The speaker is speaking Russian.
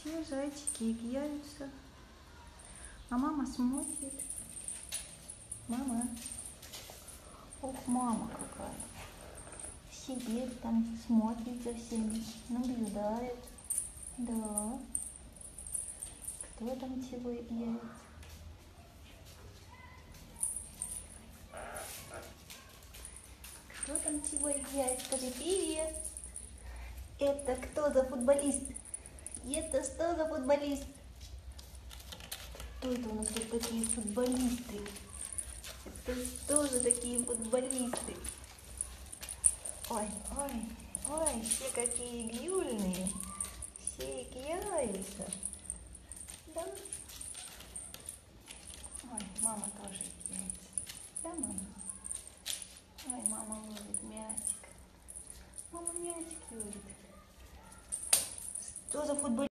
Все зайчики играются. А мама смотрит. Мама. Ох, мама какая. Сидит там, смотрит за всеми, наблюдает. Да. Кто там чего играет? Кто там чего играет? Скажи привет. Это кто за футболист? Это что за футболист? Кто это у нас тут такие футболисты? Это что же такие футболисты? Ой, ой, ой, все какие игрюльные. Все играются. Да? Ой, мама тоже играется. Да, мама? Ой, мама ловит мячик. Мама мячик ловит. Что за футболист?